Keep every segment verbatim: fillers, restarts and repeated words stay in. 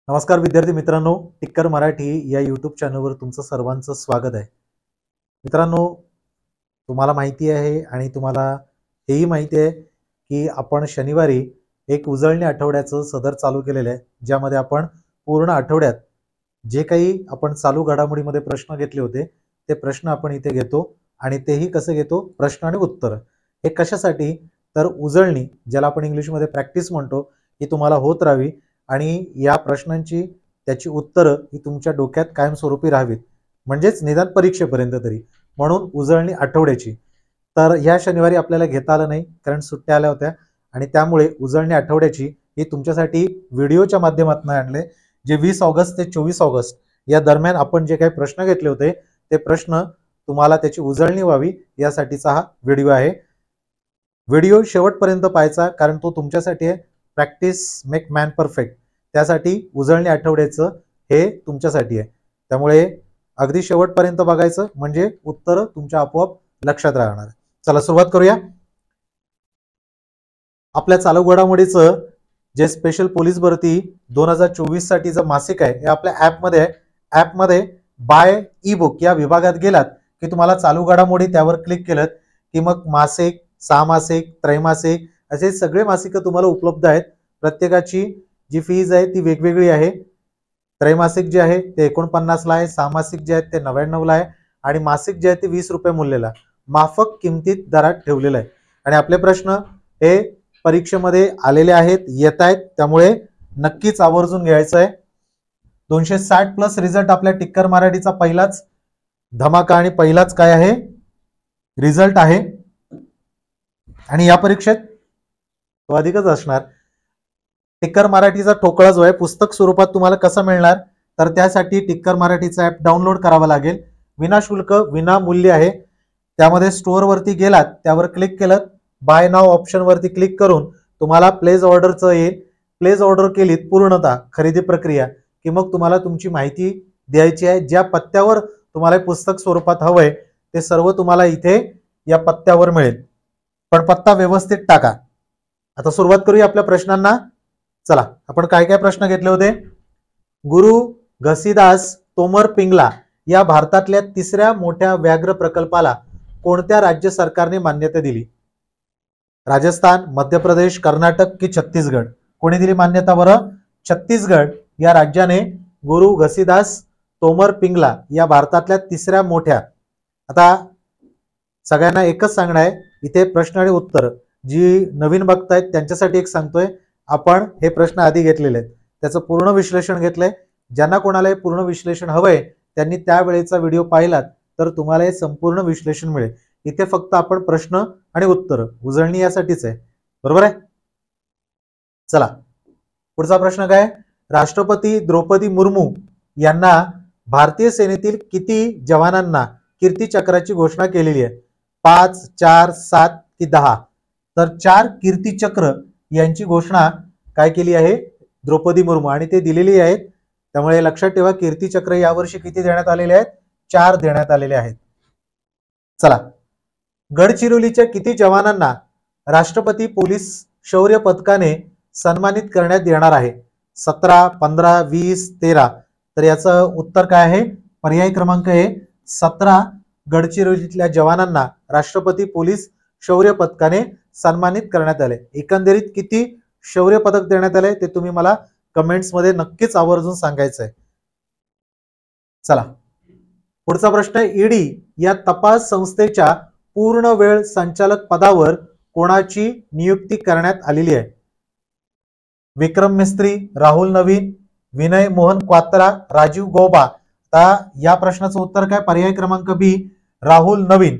नमस्कार विद्यार्थी मित्रांनो, टिक्कर मराठी या यूट्यूब चॅनलवर तुमचं सर्वांचं स्वागत आहे. मित्रांनो, तुम्हाला माहिती आहे आणि तुम्हाला हेही माहिती आहे की आपण शनिवारी एक उजळणी आठवड्याचं सदर चालू केलेलं आहे, ज्यामध्ये आपण पूर्ण आठवड्यात जे काही आपण चालू घडामोडीमध्ये प्रश्न घेतले होते ते प्रश्न आपण इथे घेतो आणि तेही कसे घेतो, प्रश्न आणि उत्तर. हे कशासाठी, तर उजळणी ज्याला आपण इंग्लिशमध्ये प्रॅक्टिस म्हणतो ही तुम्हाला होत राहावी आणि या प्रश्नांची त्याची उत्तरं ही तुमच्या डोक्यात कायमस्वरूपी राहावीत, म्हणजेच निदान परीक्षेपर्यंत तरी. म्हणून उजळणी आठवड्याची. तर ह्या शनिवारी आपल्याला घेता आलं नाही कारण सुट्ट्या आल्या होत्या आणि त्यामुळे उजळणी आठवड्याची ही तुमच्यासाठी व्हिडिओच्या माध्यमातून आणले. जे वीस ऑगस्ट ते चोवीस ऑगस्ट या दरम्यान आपण जे काही प्रश्न घेतले होते ते प्रश्न तुम्हाला त्याची उजळणी व्हावी यासाठीचा हा व्हिडिओ आहे. व्हिडिओ शेवटपर्यंत पाहायचा कारण तो तुमच्यासाठी आहे. Practice make man perfect. त्यासाठी उजळणी आठवड्याचं हे तुमच्यासाठी आहे. त्यामुळे अगदी शेवटपर्यंत बघायचं म्हणजे उत्तर तुमच्या आपोआप लक्षात राहणार. चला सुरुवात करूया. आपल्या चालू घडामोडीचं जे स्पेशल पोलीस भरती दोन हजार चोवीस साठीचं मासिक आहे हे आपल्या ॲपमध्ये आहे. ॲपमध्ये बाय ई बुक या विभागात गेलात की तुम्हाला चालू घडामोडी त्यावर क्लिक केलं की मग मासिक, सहामासिक, त्रैमासिक असे सगळे मासिकं तुम्हाला उपलब्ध आहेत. प्रत्येकाची जी फीज आहे ती वेगवेगळी आहे. त्रैमासिक जे आहे ते एकोणपन्नासला आहे, सहामासिक जे आहे ते नव्याण्णवला आहे आणि मासिक जे आहे ते वीस रुपये मूल्याला माफक किमतीत दरात ठेवलेलं आहे. आणि आपले प्रश्न हे परीक्षेमध्ये आलेले आहेत, येत आहेत, त्यामुळे नक्कीच आवर्जून घ्यायचं आहे. दोनशे साठ प्लस रिझल्ट आपल्या टिक्कर मराठीचा पहिलाच धमाका आणि पहिलाच काय आहे रिझल्ट आहे आणि या परीक्षेत तो अधिकच असणार. टिक्कर मराठीचा ठोकळा जो आहे पुस्तक स्वरूपात तुम्हाला कसं मिळणार, तर त्यासाठी टिक्कर मराठीचा ॲप डाउनलोड करावा लागेल. विनाशुल्क विनामूल्य आहे. त्यामध्ये स्टोअर वरती गेलात, त्यावर क्लिक केलं, बाय नाव ऑप्शन वरती क्लिक करून तुम्हाला प्लेस ऑर्डरचं येईल. प्लेस ऑर्डर केलीत पूर्णतः खरेदी प्रक्रिया की मग तुम्हाला तुमची माहिती द्यायची आहे. ज्या पत्त्यावर तुम्हाला पुस्तक स्वरूपात हवंय ते सर्व तुम्हाला इथे या पत्त्यावर मिळेल, पण पत्ता व्यवस्थित टाका. आता सुरुवात करूया आपल्या प्रश्नांना. चला, आपण काय काय प्रश्न घेतले होते. गुरु घसीदास तोमर पिंगला या भारतातल्या तिसऱ्या मोठ्या व्याघ्र प्रकल्पाला कोणत्या राज्य सरकारने मान्यता दिली? राजस्थान, मध्य प्रदेश, कर्नाटक की छत्तीसगड? कोणी दिली मान्यता बरं? छत्तीसगड या राज्याने गुरु घसीदास तोमर पिंगला या भारतातल्या तिसऱ्या मोठ्या. आता सगळ्यांना एकच सांगणं आहे, इथे प्रश्न आणि उत्तर जी नवीन बघतायत त्यांच्यासाठी एक सांगतोय, आपण हे प्रश्न आधी घेतलेले आहेत, त्याचं पूर्ण विश्लेषण घेतलंय. ज्यांना कोणाला हे पूर्ण विश्लेषण हवंय त्यांनी त्यावेळेचा व्हिडिओ पाहिलात तर तुम्हाला हे संपूर्ण विश्लेषण मिळेल. इथे फक्त आपण प्रश्न आणि उत्तर उजळणी यासाठीच आहे, बरोबर आहे. चला पुढचा प्रश्न काय. राष्ट्रपती द्रौपदी मुर्मू यांना भारतीय सेनेतील किती जवानांना कीर्ती चक्राची घोषणा केलेली आहे? पाच, चार, सात की दहा? तर चार कीर्ती चक्र यांची घोषणा काय केली आहे द्रौपदी मुर्मू आणि ते दिलेली आहेत. त्यामुळे लक्षात ठेवा, कीर्ती चक्र यावर्षी किती देण्यात आलेले आहेत? चार देण्यात आलेले आहेत. चला, गडचिरोलीच्या किती जवानांना राष्ट्रपती पोलीस शौर्य पदकाने सन्मानित करण्यात येणार आहे? सतरा, पंधरा, वीस, तेरा? तर याचं उत्तर काय आहे? पर्याय क्रमांक आहे सतरा गडचिरोलीतल्या जवानांना राष्ट्रपती पोलीस शौर्य पदकाने सन्मानित करण्यात आले. एकंदरीत किती शौर्य पदक देण्यात आले ते तुम्ही मला कमेंट्स मध्ये नक्कीच आवर्जून सांगायचं आहे. चला पुढचा प्रश्न. ईडी या तपास संस्थेच्या पूर्ण वेळ संचालक पदावर कोणाची नियुक्ती करण्यात आलेली आहे? विक्रम मिस्त्री, राहुल नवीन, विनय मोहन क्वात्रा, राजीव गौबा? आता या प्रश्नाचं उत्तर काय? पर्याय क्रमांक बी, राहुल नवीन.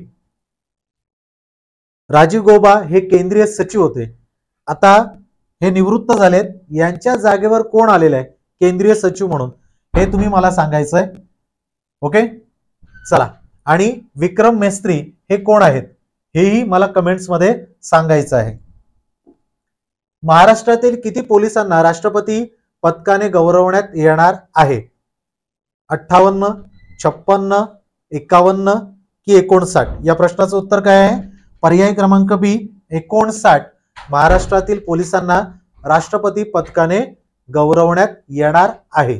राजीव गौबा हे केंद्रीय सचिव होते, आता हे निवृत्त झालेत. यांच्या जागेवर कोण आलेलं आहे केंद्रीय सचिव म्हणून हे तुम्ही मला सांगायचं आहे. ओके, चला. आणि विक्रम मेस्त्री हे कोण आहेत हेही मला कमेंट्स मध्ये सांगायचं आहे. महाराष्ट्रातील किती पोलिसांना राष्ट्रपती पदकाने गौरवण्यात येणार आहे? अठ्ठावन्न, छप्पन्न, एकावन्न की एकोणसाठ? या प्रश्नाचं उत्तर काय आहे? पर्याय क्रमांक बी, एकोणसाठ महाराष्ट्रातील पोलिसांना राष्ट्रपती पदकाने गौरवण्यात येणार आहे?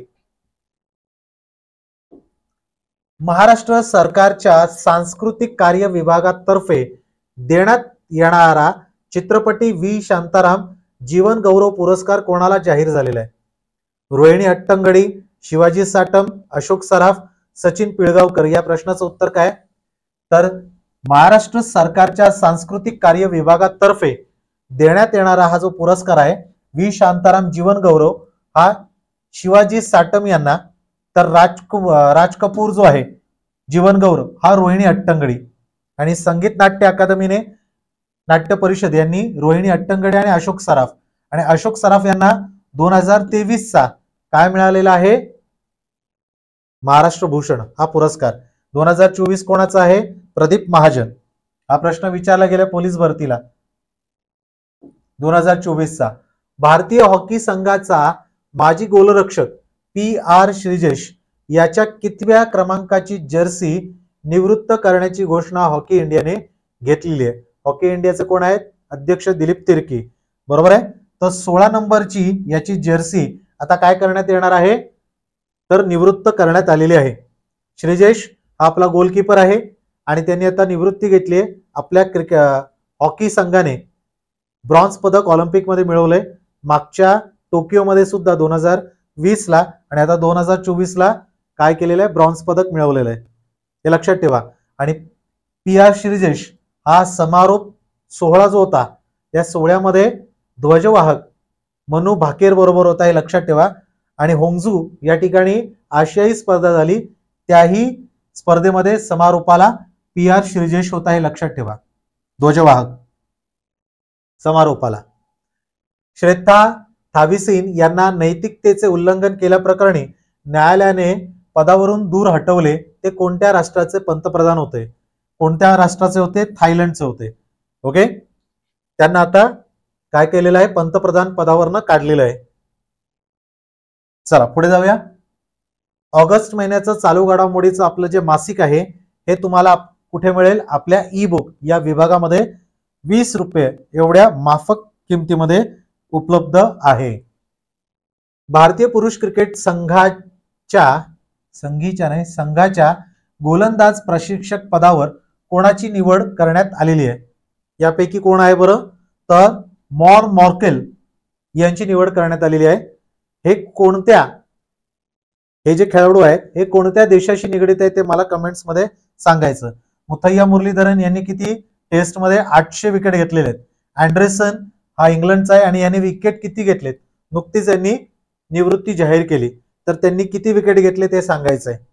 महाराष्ट्र सरकारच्या सांस्कृतिक कार्य विभागातर्फे देण्यात येणारा चित्रपटी व्ही शांताराम जीवन गौरव पुरस्कार कोणाला जाहीर झालेला आहे? रोहिणी हट्टंगडी, शिवाजी साटम, अशोक सराफ, सचिन पिळगावकर. या प्रश्नाचं उत्तर काय? तर महाराष्ट्र सरकारच्या सांस्कृतिक कार्य विभागातर्फे देण्यात येणारा हा जो पुरस्कार आहे व्ही शांताराम जीवन गौरव हा शिवाजी साटम यांना, तर राज राज कपूर जो आहे जीवन गौरव हा रोहिणी हट्टंगडी, आणि संगीत नाट्य अकादमीने नाट्य परिषद यांनी रोहिणी हट्टंगडी आणि अशोक सराफ, आणि अशोक सराफ यांना दोन हजार तेवीस चा काय मिळालेला आहे? महाराष्ट्र भूषण हा पुरस्कार. दोन हजार चोवीस कोणाचा आहे? प्रदीप महाजन. हा प्रश्न विचारला गेला पोलीस भरतीला दोन हजार चोवीस चा. भारतीय हॉकी संघाचा माजी गोलरक्षक पी आर श्रीजेश याच्या कितव्या क्रमांकाची जर्सी निवृत्त करण्याची घोषणा हॉकी इंडियाने घेतलेली आहे? हॉकी इंडियाचे कोण आहेत? अध्यक्ष दिलीप तिर्की, बरोबर आहे. तर सोळा नंबरची याची जर्सी आता काय करण्यात येणार आहे? तर निवृत्त करण्यात आलेली आहे. श्रीजेश हा आपला गोलकीपर आहे आणि त्यांनी आता निवृत्ती घेतली आहे. आपल्या क्रिकेट हॉकी संघाने ब्रॉन्झ पदक ऑलिम्पिक मध्ये मिळवलंय, मागच्या टोकियो मध्ये सुद्धा दोन हजार वीस ला, आणि आता दोन हजार चोवीस ला काय केलेलं आहे? ब्रॉन्झ पदक मिळवलेलं आहे, हे लक्षात ठेवा. आणि पी आर श्रीजेश हा समारोप सोहळा जो होता त्या सोहळ्यामध्ये ध्वजवाहक मनू भाकेर बरोबर होता, हे लक्षात ठेवा. आणि होंगझू या ठिकाणी आशियाई स्पर्धा झाली, त्याही स्पर्धेमध्ये समारोपाला पी आर श्रीजेश होता, हे लक्षात ठेवा, ध्वजवाहक समारोपाला. श्रेष्ठा थाविसीन यांना नैतिकतेचे उल्लंघन केल्याप्रकरणी न्यायालयाने पदावरून दूर हटवले. ते कोणत्या राष्ट्राचे पंतप्रधान होते? कोणत्या राष्ट्राचे होते? थायलंडचे होते. ओके, त्यांना आता काय केलेलं आहे? पंतप्रधान पदावरनं काढलेलं आहे. चला पुढे जाऊया. ऑगस्ट महिन्याचं चालू घडामोडीचं आपलं जे मासिक आहे हे तुम्हाला कुठे मिळेल? आपल्या ई बुक या विभागामध्ये वीस रुपये एवढ्या माफक किमतीमध्ये उपलब्ध आहे. भारतीय पुरुष क्रिकेट संघाच्या संघीच्या नाही संघाच्या गोलंदाज प्रशिक्षक पदावर कोणाची निवड करण्यात आलेली आहे? यापैकी कोण आहे बरं? तर मॉर मॉर्केल यांची निवड करण्यात आलेली आहे. हे कोणत्या हे जे खेळाडू आहेत हे कोणत्या देशाशी निगडीत आहे ते मला कमेंट्स मध्ये सांगायचं. मुथय्या मुरलीधरन यांनी किती टेस्ट मध्ये आठशे विकेट घेतलेले आहेत. अँडरसन हा इंग्लंडचा आहे आणि यांनी विकेट किती घेतलेत? नुकतीच यांनी निवृत्ती जाहीर केली, तर त्यांनी किती विकेट घेतले ते सांगायचं आहे.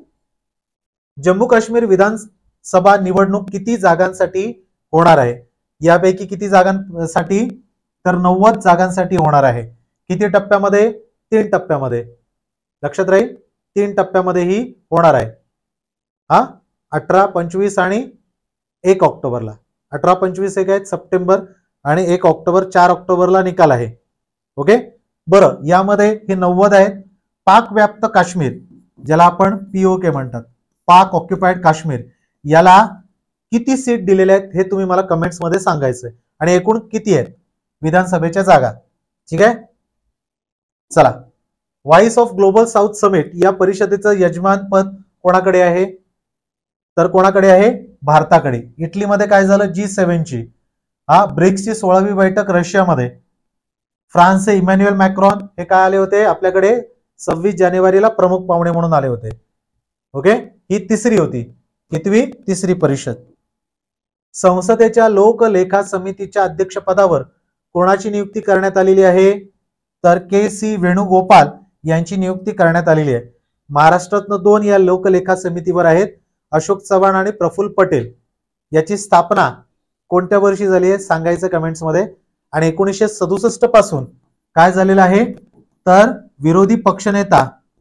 जम्मू काश्मीर विधानसभा निवडणूक किती जागांसाठी होणार आहे? यापैकी किती जागांसाठी? तर नव्वद जागांसाठी होणार आहे. किती टप्प्यामध्ये? तीन टप्प्यामध्ये. लक्षात राहील, तीन टप्प्यामध्ये ही होणार आहे. हा अठरा पंचवीस आणि एक ऑक्टोबरला. अठरा पंचवीस एक आहेत सप्टेंबर आणि एक ऑक्टोबर, चार ऑक्टोबरला निकाल आहे. ओके, बरं, यामध्ये हे नव्वद आहेत. पाक व्याप्त काश्मीर ज्याला आपण पीओके म्हणतात, पाक ऑक्युपाइड काश्मीर, याला किती सीट दिलेले आहेत हे तुम्ही मला कमेंट्स मध्ये सांगायचंय, आणि एकूण किती आहेत विधानसभेच्या जागा. ठीक आहे, चला. Voice of Global South Summit या परिषदेचं यजमान पद कोणाकडे आहे? तर कोणाकडे आहे? भारताकडे. इटलीमध्ये काय झालं? जी सेव्हन ची हा ब्रिक्सची सोळावी बैठक रशियामध्ये. फ्रान्सचे इमॅन्युएल मॅक्रॉन हे काय आले होते आपल्याकडे? सव्वीस जानेवारीला प्रमुख पाहुणे म्हणून आले होते. ओके, ही तिसरी होती. कितवी? तिसरी परिषद. संसदेच्या लोकलेखा समितीच्या अध्यक्षपदावर कोणाची नियुक्ती करण्यात आलेली आहे? तर के सी वेणुगोपाल यांची नियुक्ती करण्यात आलेली आहे. महाराष्ट्रातनं दोन या लोकलेखा समितीवर आहेत, अशोक चव्हाण आणि प्रफुल्ल पटेल. याची स्थापना कोणत्या वर्षी झाली आहे सांगायचं कमेंट्स मध्ये. आणि एकोणीसशे सदुसष्ट पासून काय झालेलं आहे? तर विरोधी पक्षनेता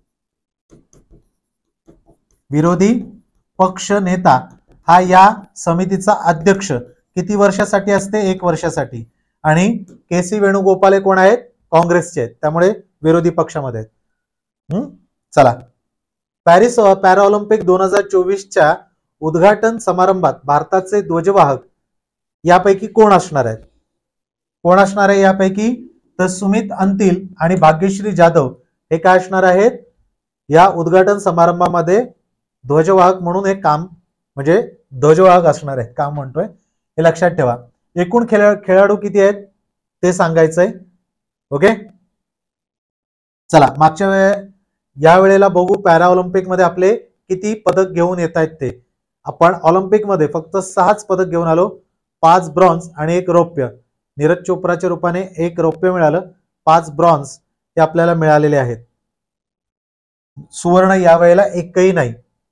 विरोधी पक्षनेता हा या समितीचा अध्यक्ष किती वर्षासाठी असते? एक वर्षासाठी. आणि के सी वेणुगोपाल हे कोण आहेत? काँग्रेसचे आहेत, त्यामुळे विरोधी पक्षामध्ये आहेत. हम्म चला. पॅरिस पॅराऑलिम्पिक दोन हजार चोवीसच्या उद्घाटन समारंभात भारताचे ध्वजवाहक यापैकी कोण असणार आहेत? कोण असणार आहे यापैकी? तर सुमित अंतिल आणि भाग्यश्री जाधव हे काय असणार आहेत, या उद्घाटन समारंभामध्ये ध्वजवाहक म्हणून हे काम म्हणजे ध्वजवाहक असणार आहे, काम म्हणतोय हे लक्षात ठेवा. एकूण खेळ खेळाडू किती आहेत ते सांगायचंय. ओके, चला मागच्या वेळे या वेळेला बघू पॅरा ऑलिम्पिक मध्ये आपले किती पदक घेऊन येत आहेत ते. आपण ऑलिम्पिक मध्ये फक्त सहाच पदक घेऊन आलो, पाच ब्रॉन्झ आणि एक रौप्य. नीरज चोप्राच्या रूपाने एक रौप्य मिळालं, पाच ब्रॉन्झ हे आपल्याला मिळालेले आहेत. सुवर्ण या वेळेला एकही नाही.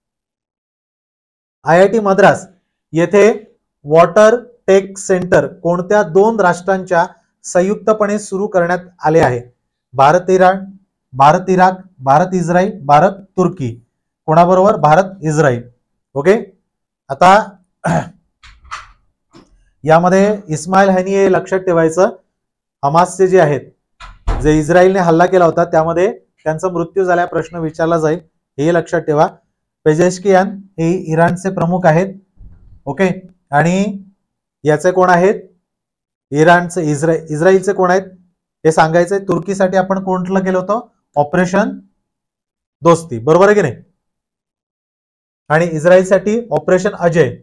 आय आय टी मद्रास येथे वॉटर टेक सेंटर कोणत्या दोन राष्ट्रांच्या संयुक्तपणे सुरू करण्यात आले आहे? Bharat Iran, Bharat Iraq, Bharat Israel, Bharat तुर्की. कोणाबरोबर? भारत इस्रायल. ओके, आता यामध्ये इस्माईल हनी हे लक्षात ठेवायचं, हमासचे जे आहेत, जे इस्रायलने हल्ला केला होता त्यामध्ये त्यांचा मृत्यू झाला, प्रश्न विचारला जाईल हे लक्षात ठेवा. पेजेशकियान हे इराणचे प्रमुख आहेत. ओके, आणि याचे कोण आहेत? इराणचे इस्रायल इस्रायलचे कोण आहेत हे सांगायचंय. तुर्कीसाठी आपण कोणतं केलं होतं? ऑपरेशन दोस्ती, बरोबर आहे की नाही? आणि इस्रायलसाठी ऑपरेशन अजय.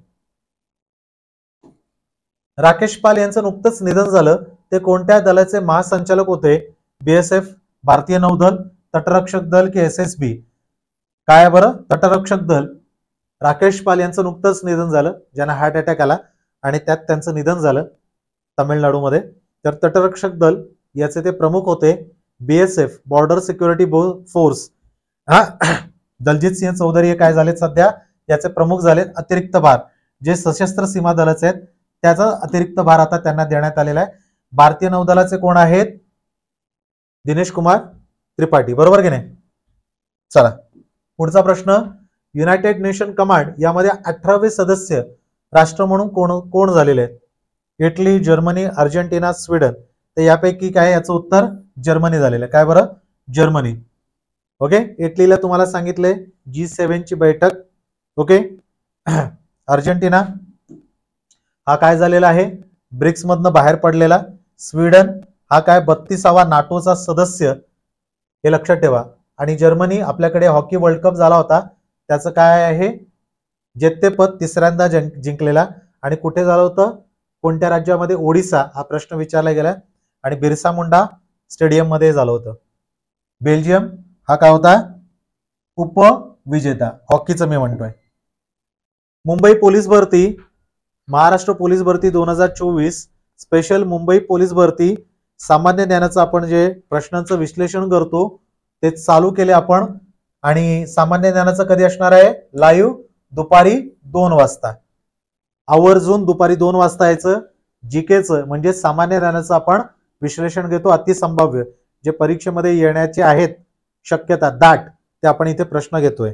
राकेश पाल यांचं नुकतंच निधन झालं, ते कोणत्या दलाचे महासंचालक होते? बीएसएफ, भारतीय नौदल, तटरक्षक दल की एस एस बी? काय बरं? तटरक्षक दल. राकेश पाल यांचं नुकतंच निधन झालं, ज्यांना हार्ट अटॅक आला आणि त्यात त्यांचं निधन झालं तामिळनाडूमध्ये. तर तटरक्षक दल याचे ते प्रमुख होते. बीएसएफ, बॉर्डर सिक्युरिटी फोर्स, हा दलजीत सिंह चौधरी हे काय झालेत सध्या याचे प्रमुख झालेत. अतिरिक्त भार जे सशस्त्र सीमा दलाचे आहेत त्याचा अतिरिक्त भार आता त्यांना देण्यात आलेला आहे. भारतीय नौदलाचे कोण आहेत? दिनेश कुमार त्रिपाठी, बरोबर की नाही? चला पुढचा प्रश्न. युनायटेड नेशन कमांड यामध्ये अठरावे सदस्य राष्ट्र म्हणून कोण कोण झालेले आहेत? Italy, Germany, Argentina, Sweden. तर यापैकी काय याचं उत्तर? जर्मनी झालेलं आहे. काय बरं? जर्मनी. ओके, इटलीला तुम्हाला सांगितले जी सेव्हन ची बैठक. ओके, अर्जेंटिना हा काय झालेला आहे? ब्रिक्स मधनं बाहेर पडलेला. स्वीडन हा काय? बत्तीसावा नाटोचा सदस्य, हे लक्षात ठेवा. आणि जर्मनी आपल्याकडे हॉकी वर्ल्ड कप झाला होता त्याचं काय आहे? जेतेपद तिसऱ्यांदा जिंकलेला. आणि कुठे झालं होतं? कोणत्या राज्यामध्ये? ओडिसा. हा प्रश्न विचारला गेला आणि बिरसा मुंडा स्टेडियम मध्ये झालं होतं. बेल्जियम हा काय होता? उपविजेता हॉकीचं मी म्हणतोय. मुंबई पोलीस भरती, महाराष्ट्र पोलीस भरती दोन हजार चोवीस स्पेशल मुंबई पोलीस भरती सामान्य ज्ञानाचं आपण जे प्रश्नांचं विश्लेषण करतो ते चालू केले आपण. आणि सामान्य ज्ञानाचं कधी असणार आहे? लाईव्ह दुपारी दोन वाजता. आवर्जून दुपारी दोन वाजता यायचं. जीकेचं म्हणजे सामान्य ज्ञानाचं आपण विश्लेषण घेतो, अतिसंभाव्य जे परीक्षेमध्ये येण्याचे आहेत शक्यता दाट, ते आपण इथे प्रश्न घेतोय.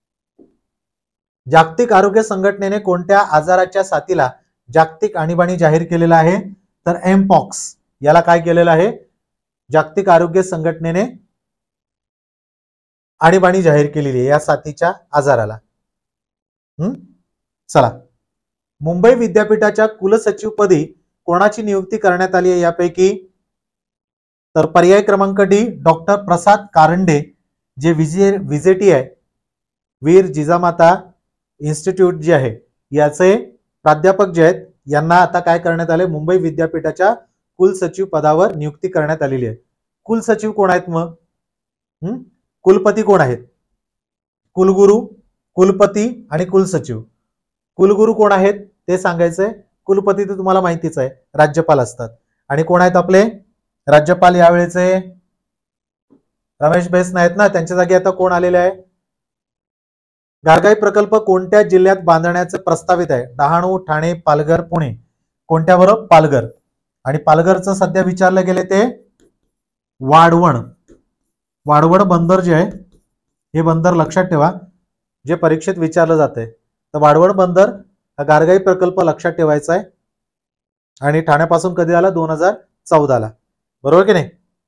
जागतिक आरोग्य संघटनेने कोणत्या आजाराच्या साथीला जागतिक आणीबाणी जाहीर केलेला आहे? तर एमपॉक्स याला काय केलेलं आहे? जागतिक आरोग्य संघटनेने आणीबाणी जाहीर केलेली आहे या साथीच्या आजाराला. हम्म चला, मुंबई विद्यापीठाच्या कुलसचिवपदी कोणाची नियुक्ती करण्यात आली आहे यापैकी? तर पर्याय क्रमांक डी डॉक्टर प्रसाद कारंडे, जे विजे विजेटी आहे, वीर जिजामाता इन्स्टिट्यूट जे आहे याचे प्राध्यापक जे आहेत यांना आता काय करण्यात आले? मुंबई विद्यापीठाच्या कुलसचिव पदावर नियुक्ती करण्यात आलेली आहे. कुलसचिव कोण आहेत मग? हम्म कुलपती कोण आहेत? कुलगुरू, कुलपती आणि कुलसचिव. कुलगुरू कोण आहेत ते सांगायचंय. कुलपती तर तुम्हाला माहितीच आहे, राज्यपाल असतात. आणि कोण आहेत आपले राज्यपाल यावेळेचे? रमेश बैस नाहीत ना, त्यांच्या जागी आता कोण आलेले आहे? गारगाई प्रकल्प कोणत्या जिल्ह्यात बांधण्याचे प्रस्तावित आहे? डहाणू, ठाणे, पालघर, पुणे. कोणत्या बरोबर? पालघर. आणि पालघरचं सध्या विचारले गेले ते वाढवण. वाढवण बंदर जे आहे हे बंदर लक्षात ठेवा, जे परीक्षेत विचारलं जाते. तर वाढवण बंदर हा गारगाई प्रकल्प लक्षात ठेवायचा आहे. आणि ठाण्यापासून कधी आला? दोन हजार चौदाला, बरोबर की नाही?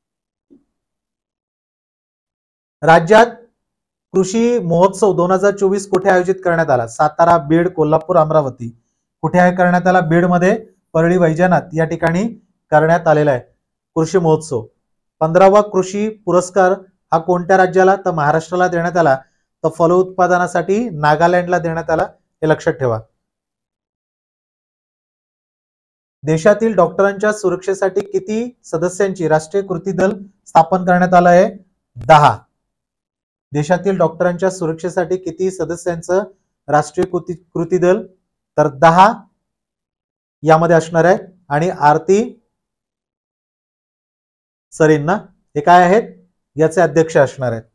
राज्यात कृषी महोत्सव दोन हजार चोवीस कुठे आयोजित करण्यात आला? सातारा, बीड, कोल्हापूर, अमरावती. कुठे आहे करण्यात आला? बीड मध्ये परळी वैजनाथ या ठिकाणी करण्यात आलेला आहे. कृषी महोत्सव. पंधरावा कृषी पुरस्कार हा कोणत्या राज्याला, तर महाराष्ट्राला देण्यात आला. तर फलोत्पादनासाठी नागालँडला देण्यात आला, हे लक्षात ठेवा. देशातील डॉक्टरांच्या सुरक्षेसाठी किती सदस्यांची राष्ट्रीय कृती दल स्थापन करण्यात आलं आहे? दहा. देशातील डॉक्टरांच्या सुरक्षेसाठी किती सदस्यांचं राष्ट्रीय कृती कृती दल, तर दहा यामध्ये असणार आहे. आणि आरती सरींना हे काय आहेत, याचे अध्यक्ष असणार आहेत.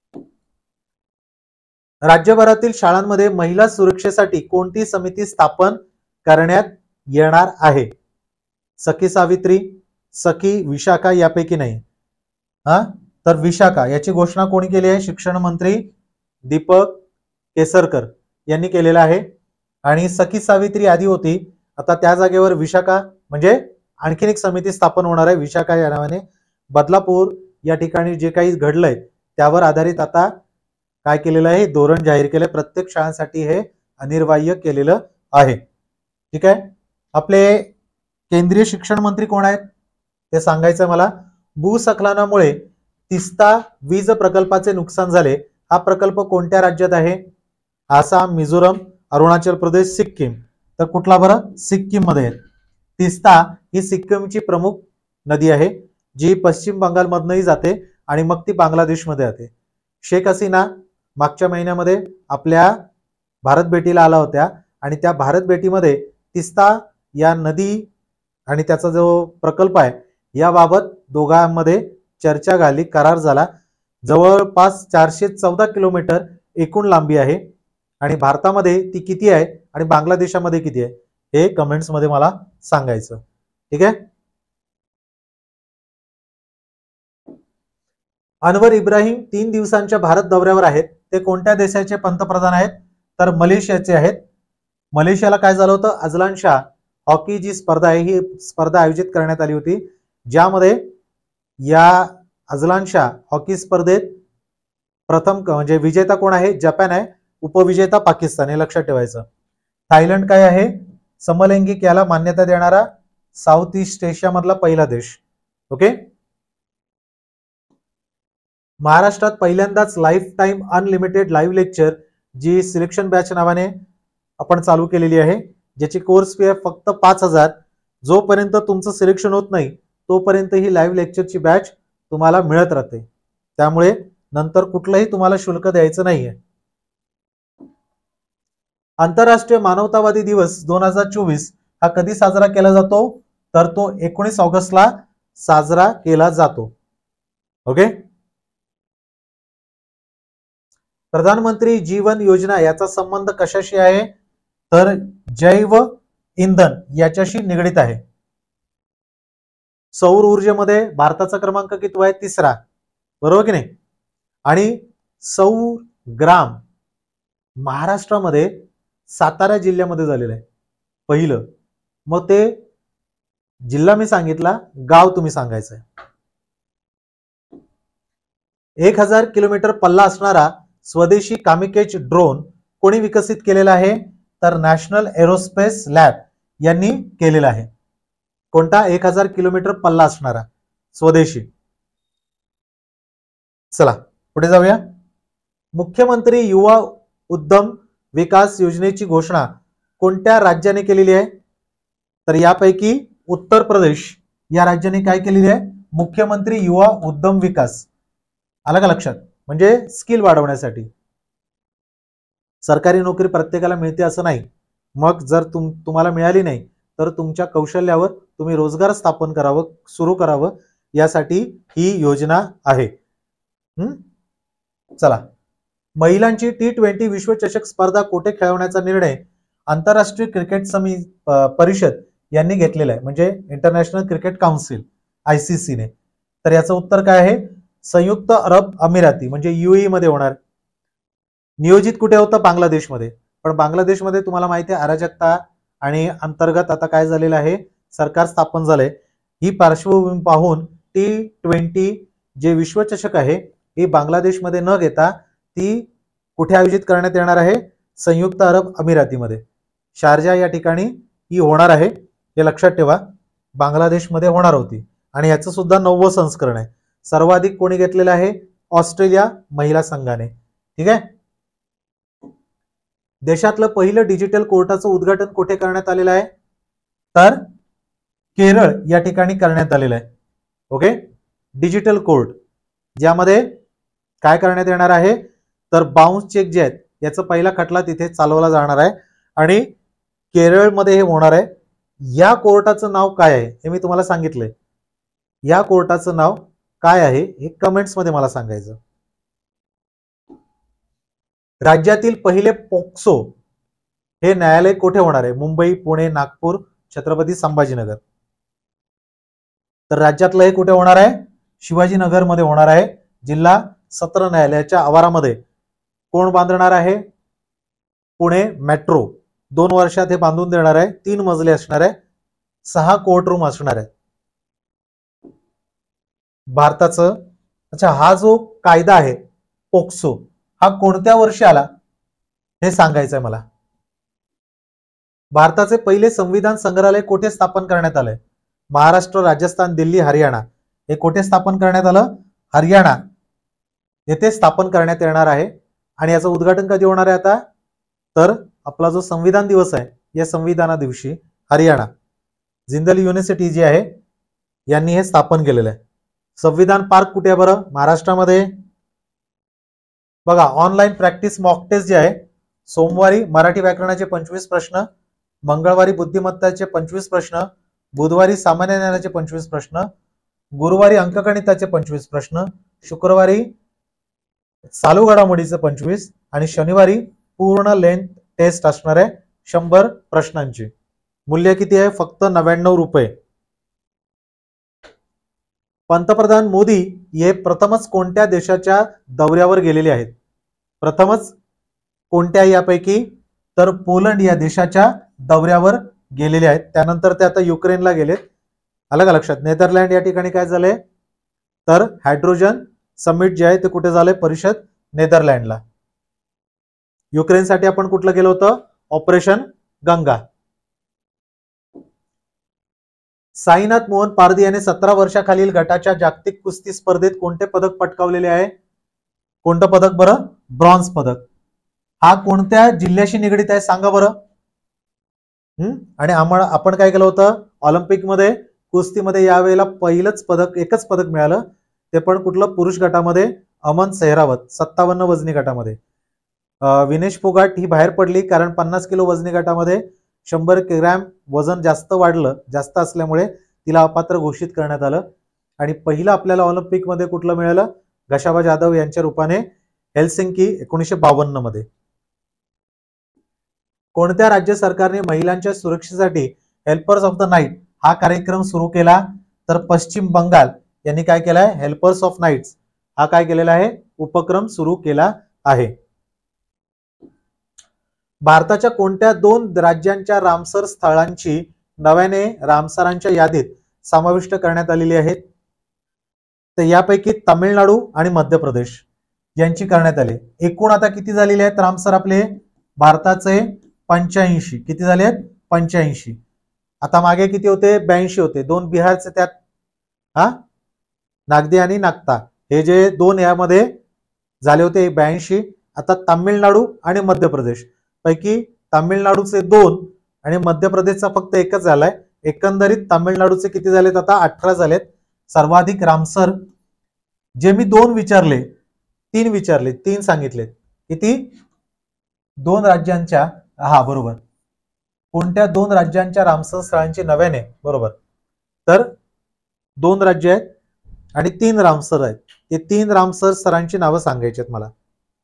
राज्यभरातील शाळांमध्ये महिला सुरक्षेसाठी कोणती समिती स्थापन करण्यात येणार आहे? सखी सावित्री, सखी विशाखा यापैकी नाही. हा तर विशाखा याची घोषणा कोणी केली आहे? शिक्षण मंत्री दीपक केसरकर यांनी केलेला आहे. आणि सखी सावित्री आधी होती, आता त्या जागेवर विशाखा म्हणजे आणखीन एक समिती स्थापन होणार आहे विशाखा या नावाने. बदलापूर या ठिकाणी जे काही घडलंय त्यावर आधारित आता काय केलेलं आहे, धोरण जाहीर केले. प्रत्येक शाळांसाठी हे अनिवार्य केलेलं आहे. ठीक आहे. आपले केंद्रीय शिक्षण मंत्री कोण आहेत ते सांगायचं मला. भूस्खलनामुळे तिस्ता वीज प्रकल्पाचे नुकसान झाले. हा प्रकल्प कोणत्या राज्यात आहे? आसाम, मिझोरम, अरुणाचल प्रदेश, सिक्कीम. तर कुठला बरं? सिक्कीम मध्ये. तिस्ता ही सिक्कीमची प्रमुख नदी आहे, जी पश्चिम बंगालमधनही जाते आणि मग ती बांगलादेशमध्ये जाते. शेख हसीना मागच्या महिन्यामध्ये आपल्या भारत भेटीला आला होत्या आणि त्या भारत भेटीमध्ये तिस्ता या नदी आणि त्याचा जो प्रकल्प आहे याबाबत दोघांमध्ये चर्चा झाली, करार झाला. जवळपास चारशे चौदा किलोमीटर एकूण लांबी आहे आणि भारतामध्ये ती किती आहे आणि बांगलादेशामध्ये किती आहे हे कमेंट्स मध्ये मला सांगायचं. ठीक आहे. अनवर इब्राहिम तीन दिवसांच्या भारत दौऱ्यावर आहेत. ते कोणत्या देशाचे पंतप्रधान आहेत? तर मलेशियाचे आहेत. मलेशियाला काय झालं होतं? अझलान शाह हॉकी जी स्पर्धा आहे ही स्पर्धा आयोजित करण्यात आली होती, ज्यामध्ये या अझलान शाह हॉकी स्पर्धेत प्रथम म्हणजे विजेता कोण आहे? जपान आहे. उपविजेता पाकिस्तान, हे लक्षात ठेवायचं. थायलंड काय आहे? समलैंगिक याला मान्यता देणारा साऊथ ईस्ट एशिया मधला पहिला देश. ओके. महाराष्ट्रात पहिल्यांदाच life time unlimited live lecture G selection batch नावाने आपण चालू केलेली आहे, ज्याची कोर्स फी आहे फक्त पाच हजार. जोपर्यंत तुमचं सिलेक्शन होत नाही तोपर्यंत ही लाईव्ह लेक्चरची बॅच तुम्हाला मिळत राहते. त्यामुळे नंतर कुठलंही तुम्हाला शुल्क द्यायचं नाहीये. आंतरराष्ट्रीय मानवतावादी दिवस दोन हजार चोवीस हा कधी साजरा केला जातो? तर तो एकोणीस ऑगस्टला साजरा केला जातो. ओके. प्रधानमंत्री जीवन योजना याचा संबंध कशाशी आहे? तर जैव इंधन याच्याशी निगडित आहे. सौर ऊर्जेमध्ये भारताचा क्रमांक किती आहे? तिसरा, बरोबर की नाही? आणि सौर ग्राम महाराष्ट्रामध्ये सातारा जिल्ह्यामध्ये झालेलं आहे पहिलं. मग ते जिल्हा मी सांगितला, गाव तुम्ही सांगायचं आहे. एक हजार किलोमीटर पल्ला असणारा स्वदेशी कामिकेज ड्रोन कोणी विकसित केलेला आहे? तर नॅशनल एरोस्पेस लॅब यांनी केलेला आहे. कोणता? एक हजार किलोमीटर पल्ला असणारा स्वदेशी. चला पुढे जाऊया. मुख्यमंत्री युवा उद्यम विकास योजनेची घोषणा कोणत्या राज्याने केलेली आहे? तर यापैकी उत्तर प्रदेश या राज्याने काय केलेली आहे? मुख्यमंत्री युवा उद्यम विकास. आलं का लक्षात? म्हणजे स्किल वाढवण्यासाठी. सरकारी नोकरी प्रत्येकाला मिळते असं नाही. मग जर तुम तुम्हाला मिळाली नाही तर तुमच्या कौशल्यावर तुम्ही रोजगार स्थापन करावं, सुरू करावं, यासाठी ही योजना आहे. हम्म चला. महिलांची टी ट्वेंटी विश्वचषक स्पर्धा कुठे खेळवण्याचा निर्णय आंतरराष्ट्रीय क्रिकेट समिती परिषद यांनी घेतलेला आहे, म्हणजे इंटरनॅशनल क्रिकेट काउन्सिल आयसीसी ने. तर याचं उत्तर काय आहे? संयुक्त अरब अमिराती म्हणजे युएई मध्ये होणार. नियोजित कुठे होतं? बांगलादेशमध्ये. पण बांगलादेशमध्ये तुम्हाला माहिती आहे अराजकता आणि अंतर्गत आता काय झालेलं आहे, सरकार स्थापन झालंय. ही पार्श्वभूमी पाहून टी ट्वेंटी जे विश्वचषक आहे ही बांगलादेशमध्ये न घेता ती कुठे आयोजित करण्यात येणार आहे? संयुक्त अरब अमिरातीमध्ये, शारजा या ठिकाणी ही होणार आहे. हे लक्षात ठेवा. बांगलादेशमध्ये होणार होती आणि याचं सुद्धा नववं संस्करण आहे. सर्वाधिक कोणी घेतलेलं आहे? ऑस्ट्रेलिया महिला संघाने. ठीक आहे. देशातलं पहिलं डिजिटल कोर्टाचं उद्घाटन कुठे करण्यात आलेलं आहे? तर केरळ या ठिकाणी करण्यात आलेलं आहे. ओके. डिजिटल कोर्ट ज्यामध्ये काय करण्यात येणार आहे? तर बाउन्स चेक जे आहेत याचा पहिला खटला तिथे चालवला जाणार आहे आणि केरळमध्ये हे होणार आहे. या कोर्टाचं नाव काय आहे हे मी तुम्हाला सांगितलंय. या कोर्टाचं नाव काय आहे हे कमेंट्स मध्ये मला सांगायचं. राज्यातील पहिले पोक्सो हे न्यायालय कुठे होणार आहे? मुंबई, पुणे, नागपूर, छत्रपती संभाजीनगर. तर राज्यातलं हे कुठे होणार आहे? शिवाजीनगर मध्ये होणार आहे. जिल्हा सत्र न्यायालयाच्या आवारामध्ये. कोण बांधणार आहे? पुणे मेट्रो. दोन वर्षात हे बांधून देणार आहे. तीन मजले असणार आहे. सहा कोर्ट रूम असणार आहे. भारताचं अच्छा हा जो कायदा आहे पोक्सो हा कोणत्या वर्षी आला हे सांगायचंय मला. भारताचे पहिले संविधान संग्रहालय कुठे स्थापन करण्यात आलंय? महाराष्ट्र, राजस्थान, दिल्ली, हरियाणा. हे कुठे स्थापन करण्यात आलं? हरियाणा येथे स्थापन करण्यात येणार आहे. आणि याचं उद्घाटन कधी होणार आहे आता? तर आपला जो संविधान दिवस आहे या संविधाना दिवशी हरियाणा जिंदल युनिव्हर्सिटी जी आहे यांनी हे स्थापन केलेलं आहे. संविधान पार्क कुठे आहे बरं? महाराष्ट्रामध्ये. बघा ऑनलाईन प्रॅक्टिस मॉक टेस्ट जे आहे सोमवारी मराठी व्याकरणाचे पंचवीस प्रश्न, मंगळवारी बुद्धिमत्ताचे पंचवीस प्रश्न, बुधवारी सामान्य ज्ञानाचे पंचवीस प्रश्न, गुरुवारी अंकगणिताचे पंचवीस प्रश्न, शुक्रवारी चालू घडामोडीचे पंचवीस आणि शनिवारी पूर्ण लेंथ टेस्ट असणार आहे शंभर प्रश्नांची. मूल्य किती आहे? फक्त नव्याण्णव रुपये. पंतप्रधान मोदी हे प्रथमच कोणत्या देशाच्या दौऱ्यावर गेलेले आहेत? प्रथमच कोणत्या यापैकी? तर पोलंड या देशाच्या दौऱ्यावर गेलेले आहेत. त्यानंतर ते आता युक्रेनला गेलेत. आलं का लक्षात? नेदरलँड या ठिकाणी काय झालंय? तर हायड्रोजन समिट जे आहे ते कुठे झालंय? परिषद नेदरलँडला. युक्रेनसाठी आपण कुठलं गेलो होतं? ऑपरेशन गंगा. साईनाथ मोहन पारधी याने सतरा वर्षाखालील गटाच्या जागतिक कुस्ती स्पर्धेत कोणते पदक पटकावलेले आहे? कोणतं पदक बरं? ब्रॉन्झ पदक. हा कोणत्या जिल्ह्याशी निगडीत आहे सांगा बरं? हम्म आणि आम्हाला आपण काय केलं होतं? ऑलिम्पिक मध्ये कुस्तीमध्ये यावेळेला पहिलंच पदक एकच पदक मिळालं. ते पण कुठलं? पुरुष गटामध्ये अमन सेहरावत सत्तावन्न वजनी गटामध्ये. विनेश फोगाट ही बाहेर पडली कारण पन्नास किलो वजनी गटामध्ये शंभर ग्रॅम वजन जास्त वाढलं. जास्त असल्यामुळे तिला अपात्र घोषित करण्यात आलं. आणि पहिलं आपल्याला ऑलिम्पिक मध्ये कुठलं मिळालं? गशाबा जाधव यांच्या रूपाने हेल्सिंकी एकोणीसशे बावन्न मध्ये. कोणत्या राज्य सरकारने महिलांच्या सुरक्षेसाठी हेल्पर्स ऑफ द नाईट हा कार्यक्रम सुरू केला? तर पश्चिम बंगाल यांनी काय केलाय? हेल्पर्स ऑफ नाईट्स हा काय केलेला आहे? उपक्रम सुरू केला आहे. भारताच्या कोणत्या दोन राज्यांच्या रामसर स्थळांची नव्याने रामसरांच्या यादीत समाविष्ट करण्यात आलेली आहेत? तर यापैकी तामिळनाडू आणि मध्य प्रदेश यांची करण्यात आली. एकूण आता किती झालेले आहेत रामसर आपले? भारताचे पंच्याऐंशी. किती झाले आहेत? पंच्याऐंशी. आता मागे किती होते? ब्याऐंशी होते. दोन बिहारचे त्यात हा नागदी आणि नागता हे जे दोन यामध्ये झाले होते ब्याऐंशी. आता तामिळनाडू आणि मध्य प्रदेश पैकी तामिळनाडूचे दोन आणि मध्य प्रदेशचा फक्त एकच झालाय. एकंदरीत तामिळनाडूचे किती झालेत? आता अठरा झालेत. सर्वाधिक रामसर जे मी दोन विचारले तीन विचारले तीन सांगितले. किती? दोन राज्यांच्या हा बरोबर. कोणत्या दोन राज्यांच्या रामसर स्थळांची नव्याने? बरोबर. तर दोन राज्य आहेत आणि तीन रामसर आहेत. ते तीन रामसर स्थळांची नावं सांगायची आहेत मला.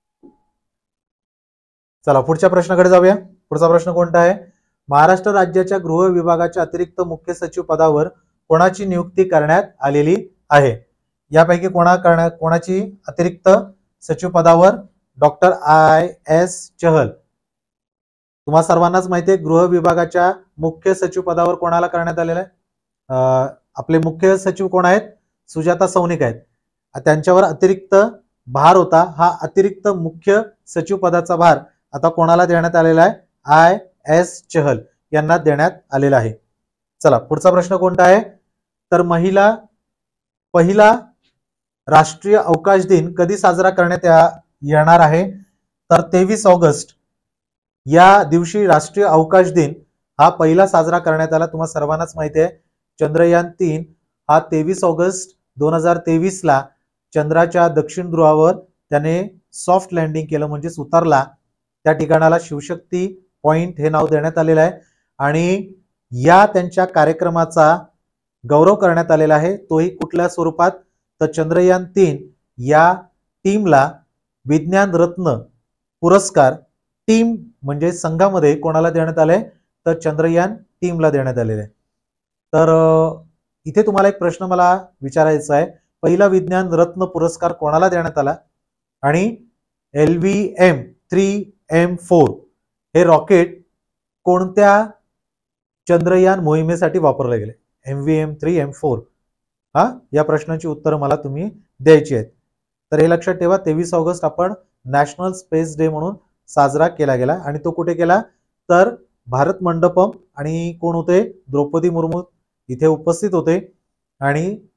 चला पुढच्या प्रश्नाकडे जाऊया. पुढचा प्रश्न कोणता आहे? महाराष्ट्र राज्याच्या गृह विभागाच्या अतिरिक्त मुख्य सचिव पदावर कोणाची नियुक्ती करण्यात आलेली आहे? यापैकी कोणा करण्यात कोणाची अतिरिक्त सचिव पदावर? Doctor I S Chahal. तुम्हा सर्वांनाच माहिती आहे गृह विभागाच्या मुख्य सचिव पदावर कोणाला करण्यात आलेलं आहे? आपले मुख्य सचिव कोण आहेत? सुजाता सौनिक आहेत. त्यांच्यावर अतिरिक्त भार होता. हा अतिरिक्त मुख्य सचिव पदाचा भार आता कोणाला देण्यात आलेला आहे? आय एस चहल यांना देण्यात आलेला आहे. चला पुढचा प्रश्न कोणता आहे? तर महिला पहिला राष्ट्रीय अवकाश दिन कधी साजरा करण्यात या- येणार आहे? तर तेवीस ऑगस्ट या दिवशी राष्ट्रीय अवकाश दिन हा पहिला साजरा करण्यात आला. तुम्हाला सर्वांनाच माहिती आहे चंद्रयान तीन हा तेवीस ऑगस्ट दोन हजार तेवीस ला चंद्राच्या दक्षिण ध्रुवावर त्याने सॉफ्ट लँडिंग केलं, म्हणजेच उतरला. त्या ठिकाणाला शिवशक्ती पॉइंट हे नाव देण्यात आलेलं आहे आणि या त्यांच्या कार्यक्रमाचा गौरव करण्यात आलेला आहे. तोही कुठल्या स्वरूपात? तर चंद्रयान तीन या टीमला विज्ञान रत्न पुरस्कार टीम म्हणजे संघामध्ये कोणाला देण्यात आले? तर चंद्रयान टीमला देण्यात आलेले आहे. तर इथे तुम्हाला एक प्रश्न मला विचारायचा आहे, पहिला विज्ञान रत्न पुरस्कार कोणाला देण्यात आला? आणि L V M three M four हे रॉकेट कोणत्या चंद्रयान मोहिमेसाठी वापरले गेले? M V M three M four हा या प्रश्नाची उत्तरं मला तुम्ही द्यायची आहेत. तर हे लक्षात ठेवा, तेवीस ऑगस्ट आपण नॅशनल स्पेस डे म्हणून साजरा केला गेला आणि तो कुठे केला? तर भारत मंडपम. आणि कोण होते? द्रौपदी मुर्मू इथे उपस्थित होते आणि